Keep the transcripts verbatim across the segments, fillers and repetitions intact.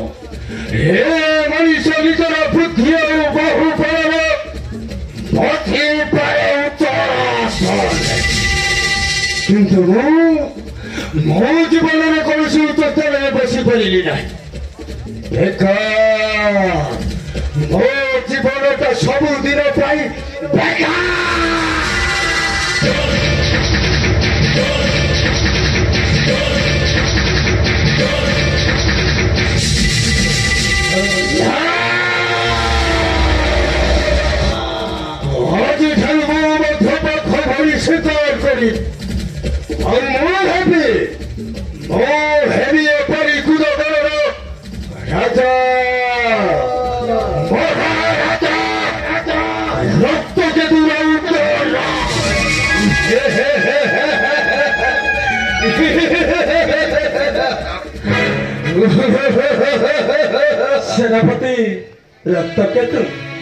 ଏ ମଣିଷ ନିଜର ବୁଦ୍ଧି ଆଉ ବହୁ ବଳରେ ପଥି ପାଏ ଉତ୍ତର କିନ୍ତୁ ମୁଁ ମୋ ଜୀବନରେ କୌଣସି ଉତ୍ତରରେ ବସିପାରିଲି ନାହିଁ। ବେକାର ମୋ ଜୀବନଟା ସବୁଦିନ ପାଇଁ ବେକାର। ଆଜିଠାରୁ ମୁଁ ମଧ୍ୟ ପାଖ ଭଳି ସ୍ୱୀକାର କରି ଆଉ ମୁଁ ହେବି ମୁଁ ହେବି ଏପରି କୁଦଗରର ରାଜା ମହାରାଜା ରକ୍ତ କେତୁର ଉତ୍ତର। सेनापति रक्त केतु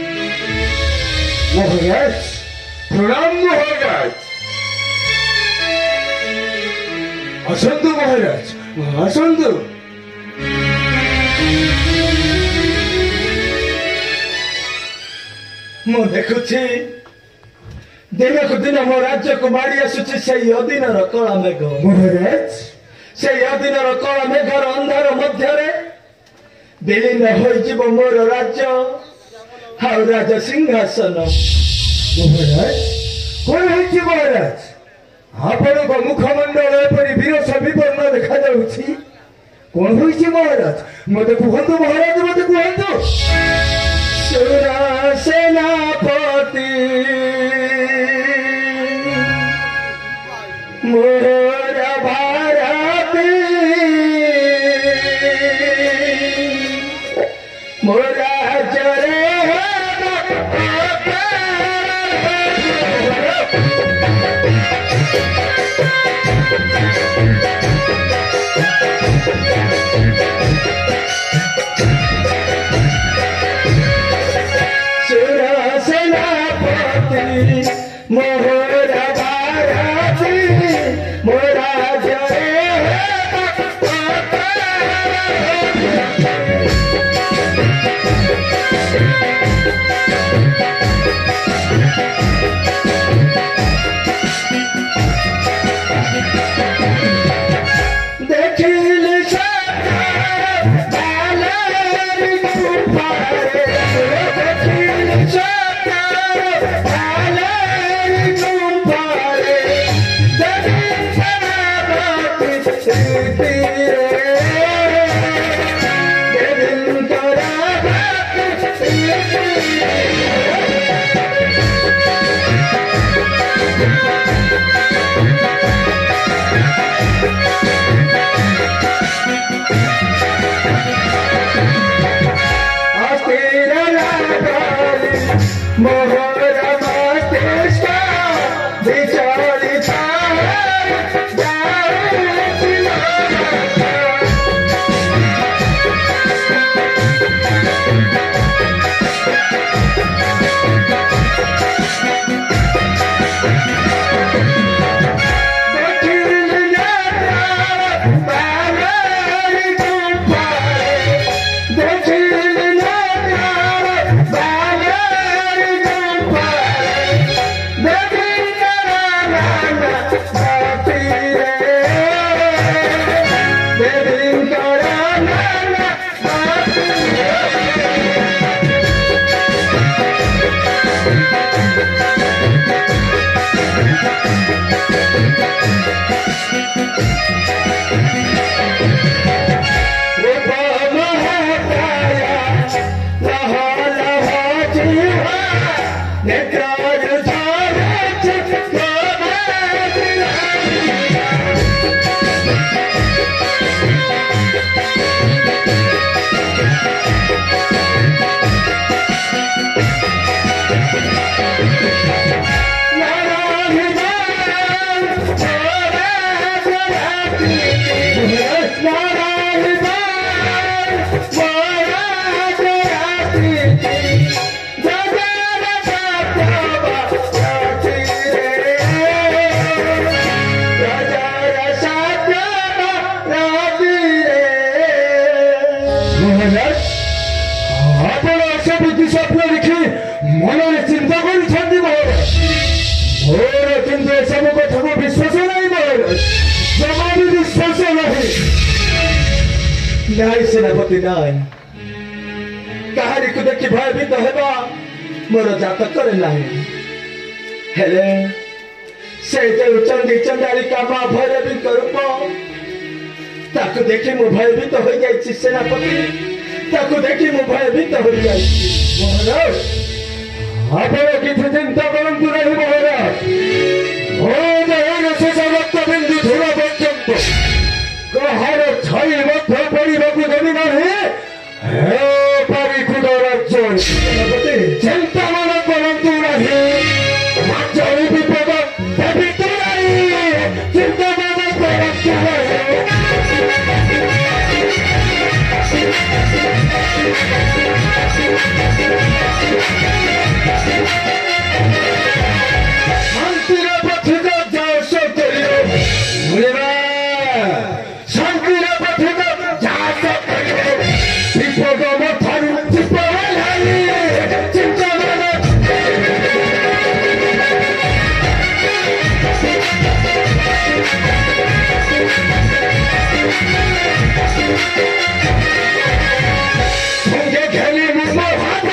महाराज प्रणाम महाराज। आसंतु महाराज आसंतु। मु देखुछि दिनकु दिन मो राज्य को माड़ी आसुछि से अधीनर कला मेघ। महाराज से अधीनर कला मेघर अंधार मध्यरे विलीन होइजिब मोर राज्य हाउ राज सिंहासन। महाराज कौन है महाराज आपण मुखमंडल एपरी विरस विवर्ण देखा जाउछि कौन होइछि महाराज मते कहंतु महाराज मते कहंतु। सुरा सेनापति मोर भारती मोर राज्य मोहरा भारती मोरा जय महाराज आपण सब स्वप्न लिखि मन चिंता कर महाराज मोर किंतु सब कथा को विश्वास नहीं महाराज जमा भी विश्वास नहीं नाई सेनापति नाई कहानी को देखि भयभीत हेबा मोर जातक करे नाही हेले से जो चंडी चंडालिका मां भैरवी रूप ताकु देखि मु भयभीत हो जाइछि सेनापति ताकु देखि मु भयभीत हो जाइछि महाराज आपण किछि चिंता करंतु नहीं महाराज ओ जय शेष रक्त बिंदु धुरा पर्यंत कहार छाई मध्य पड़िबाकु देबी नाही हे परिकुद राज्य चिंता मन करंतु नहीं राज्य विपद पवित्र नहीं चिंता मन करंतु नहीं शांतिर पथिक जाओ करियो बोलेबा शांतिर पथिक जाओ करियो विपद मथारु चिपवाई चिंता संगे खेली मुझ हाथ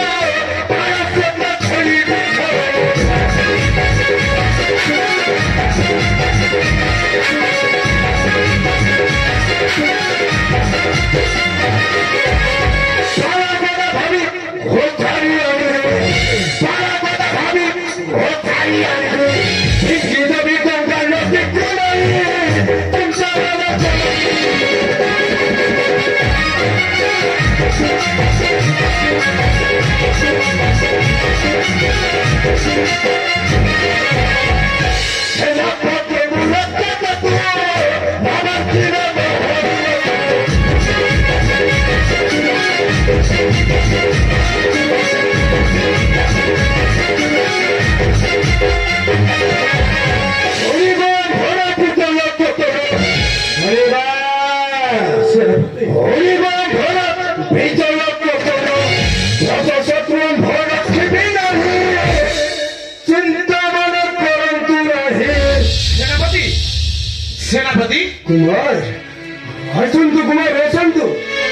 सेनापति कुमार हसंतु कुमार हसंतु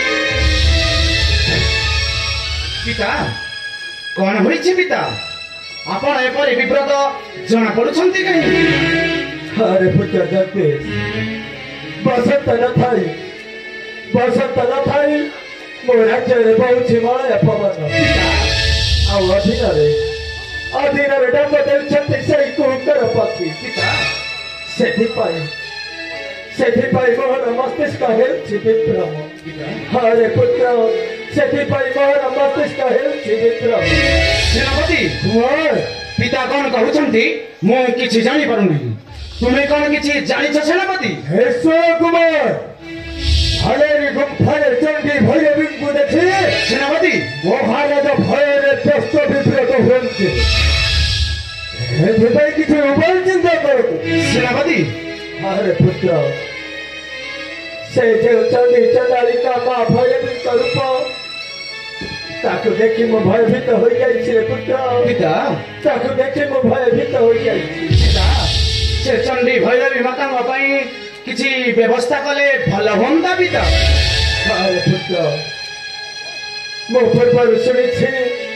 पिता कौन होइछि पिता आपण एपरि विव्रत जना पडुछंती कहीं अरे पुत्र जगते बसंत न थाई बसंत न थाई मो राज्य रे बहुछि माया पवन आ अधीन रे अधीन रे डंग देउछंती सेई कुकर पक्षी पिता सेठी पाई सेठिपाई मोहन मस्तिष्क हेल्छि विक्रम हरे पुत्र सेठिपाई मोहन मस्तिष्क हेल्छि विक्रम सेनापति कुमार पिता कौन कहउछंती मु किछि जानि पारुनी तुमे कौन किछि जानिछ सेनापति हे कुमार हरे गुम्फारे चंडी भैरवी को देखि सेनापति महाराज भୟରେ त्रस्त विव्रत हुଅନ୍ତି ଏଥିପାଇଁ କିଛି ଉପାୟ ଚିନ୍ତା କରନ୍ତୁ सेनापति हरे पुत्र से जो चंडी चंडालिका मां भैरवी रूप ताकु देखि मो भयभीत हो जाइछि रे पुत्र पिता ताकु देखि मो भयभीत हो जाइछि पिता से चंडी भैरवी माता पई किछि व्यवस्था कले भल होंदा पिता हरे पुत्र मो पूर्व शुणिछि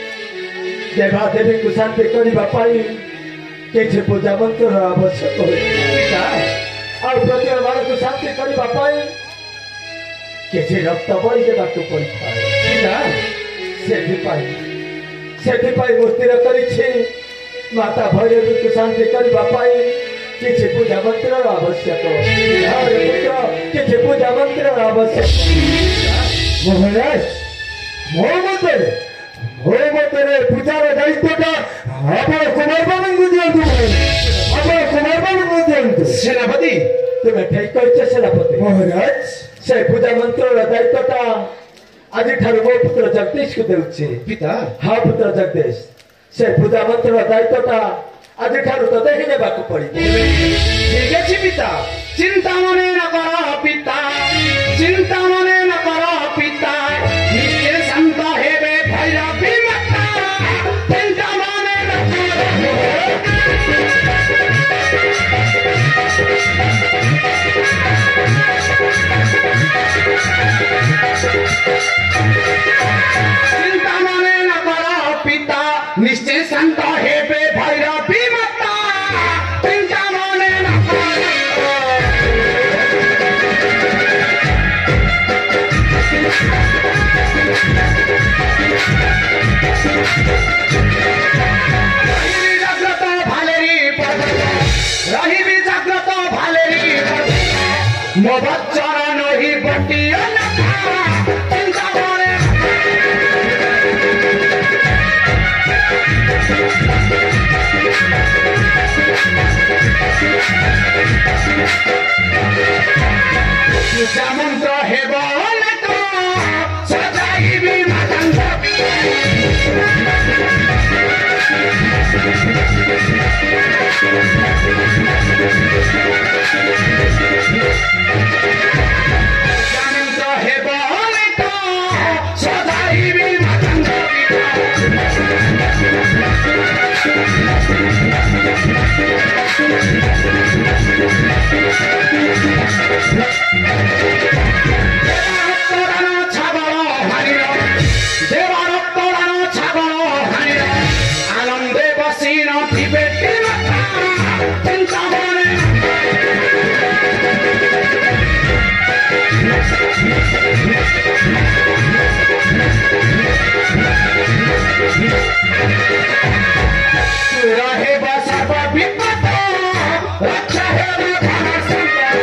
देवा देवी को शांति करबा पाई किछि पूजा मंत्र आवश्यक होय पिता और प्रति मान को शांति करबा पाई किछि रक्त बलि देबाक पड़िଥାଏ पिता सेठिपाई सेठिपाई मो स्थिर करिछि माता भैरवी को शांति करबा पाई किछि पूजा मंत्र आवश्यक हरे पुत्र किछि पूजा मंत्र आवश्यक महाराज ମୋ ମତରେ ମୋ ମତରେ ପୂଜାର ଦାୟିତ୍ୱଟା ଆପଣ କୁମାର ବାବୁଙ୍କୁ ଦିଅନ୍ତୁ ଆପଣ କୁମାର ବାବୁଙ୍କୁ ଦିଅନ୍ତୁ सेनापति तुम्हें ठीक कहछ सेनापति महाराज से पूजा मंत्र दायित्वटा आज ठारू मो पुत्र जगदीश को देउछि पिता हाँ पुत्र जगदीश से पूजा मंत्र दायित्वटा आज ठारू तो देखि नेबाक पड़ी ठीक अछि पिता चिंता मने न कर पिता चिंता मने न कर पिता ରହିବି ଜାଗ୍ରତ ଭାଲେରି ପର୍ବତ ରହିବି ଜାଗ୍ରତ ଭାଲେରି ପର୍ବତ ମୋ ବଚନ ନହି ବଟିଅ ଚିନ୍ତାମଣି ପୂଜା ମନ୍ତ୍ର ହେବ ଅନେକ ସଜାଇବି ମାତାଙ୍କ ପୂଜା ମନ୍ତ୍ର ହେବ ଅନେକ ସଜାଇବି ମାତାଙ୍କ ଦେବାରକ୍ତଦାନ ଛାଗଳ ହାରିର ଦେବାରକ୍ତଦାନ ଛାଗଳ ହାରିର ଆନନ୍ଦେ ବସି ନଥିବେ ଚିନ୍ତାମଣି ରହିବ ସର୍ବ ବିପଦ ରକ୍ଷା ହେବ ଧନ ସମ୍ପଦ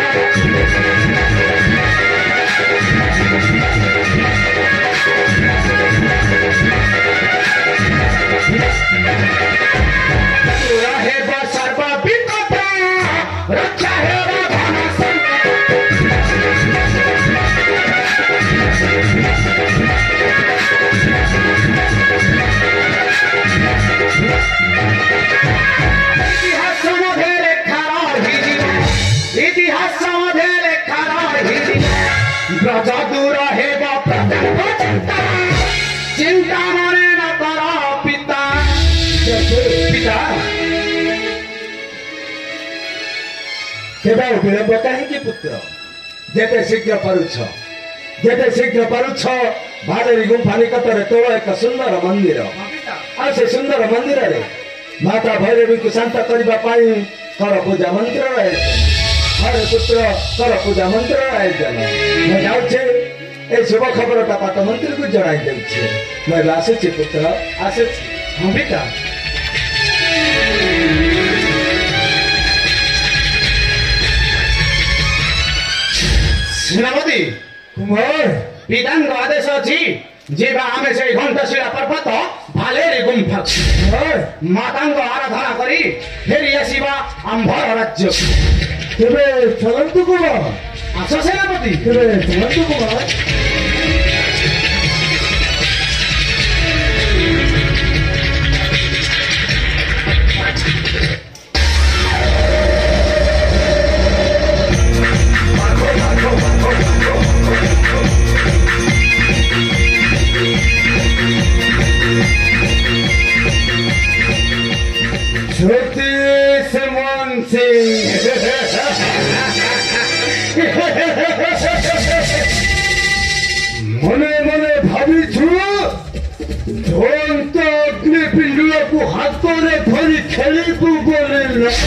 ରହିବ ସର୍ବ ବିପଦ ରକ୍ଷା ହେବ ଧନ ସମ୍ପଦ ଇତିହାସ ମଧ୍ୟରେ ଖାର ହେଇଯିବ ଇତିହାସ ମଧ୍ୟରେ ଖାର ହେଇଯିବ ବ୍ରଜ ଦୂର ହେବ ପ୍ରତାପ ଚିନ୍ତା ଚିନ୍ତାମଣି ନ କର ପିତା ପିତା କେବେ ବିଳମ୍ବ କାହିଁକି ପୁତ୍ର ଯେତେ ଶୀଘ୍ର ପାରୁଛ ଯେତେ ଶୀଘ୍ର ପାରୁଛ ଭାଲେରି ଗୁମ୍ଫା ନିକଟରେ ତୋଳ ଏକ ସୁନ୍ଦର ମନ୍ଦିର ଆଉ ସେ ସୁନ୍ଦର ମନ୍ଦିରରେ ମାତା ଭୈରବୀଙ୍କୁ ଶାନ୍ତ କରିବା ପାଇଁ କର ପୂଜା ମନ୍ତ୍ରର ଆୟୋଜନ ହରେ ପୁତ୍ର କର ପୂଜା ମନ୍ତ୍ରର ଆୟୋଜନ ମୁଁ ଯାଉଛି ଏ ଶୁଭ ଖବରଟା ପାଟ ମନ୍ତ୍ରୀକୁ ଜଣାଇ ଦେଉଛି ମୁଁ ଏବେ ଆସୁଛି ପୁତ୍ର ଆସୁଛି ହଁ ପିତା ସେନାପତି କୁମାର ପିତାଙ୍କ ଆଦେଶ ଅଛି ଯିବା ଆମେ ସେଇ ଘଣ୍ଟଶିଳା ପର୍ବତ ଭାଲେରି ଗୁମ୍ଫା କୁମାର ମାତାଙ୍କ ଆରାଧନା କରି ଫେରି ଆସିବା ଆମ୍ଭର ରାଜ୍ୟ କେବେ ଚଲନ୍ତୁ କୁମାର ଆସ ସେନାପତି କେବେ ଚଲନ୍ତୁ କୁମାର জ্যোতিষ মন সিং মনে মনে ভাবিছু ধন্ত অগ্নি পিণ্ডুলকু হাতরে ধরি খেলিবু বলে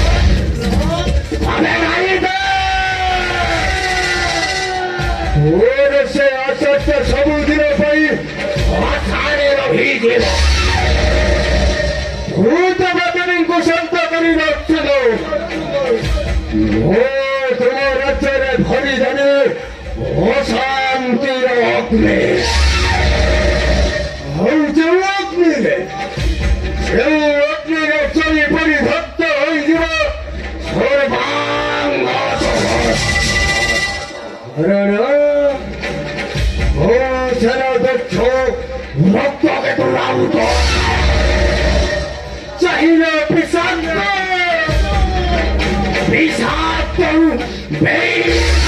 তোর সে আচারটা ସବୁଦିନ ପାଇଁ ଅଥାରେ ରହିଯିବ ভূত বাদনীଙ୍କୁ ଶାନ୍ତ କରି ରଖିଲ ଓ ତୁମ ରାଜ୍ୟରେ ଭରି ଜାଣି ଅଶାନ୍ତିର ଅଗ୍ନି ଆଉ ଯେଉଁ ଅଗ୍ନିରେ ଯେଉଁ ଅଗ୍ନିରେ ଚଳି ପରି ଭକ୍ତ ହୋଇଯିବ ସର୍ବାଙ୍ଗ ଓ ସେନା ଦକ୍ଷ ରକ୍ତ କେତୁ ରାଉତ ଚାହିଁଲେ ପିଶାଚ ପିଶାଚ ବେଇ